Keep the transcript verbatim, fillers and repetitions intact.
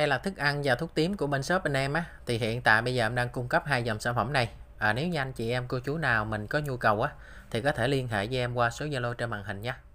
đây là thức ăn và thuốc tím của bên shop bên em á. Thì hiện tại bây giờ em đang cung cấp hai dòng sản phẩm này. À, nếu như anh chị em cô chú nào mình có nhu cầu á thì có thể liên hệ với em qua số Zalo trên màn hình nha.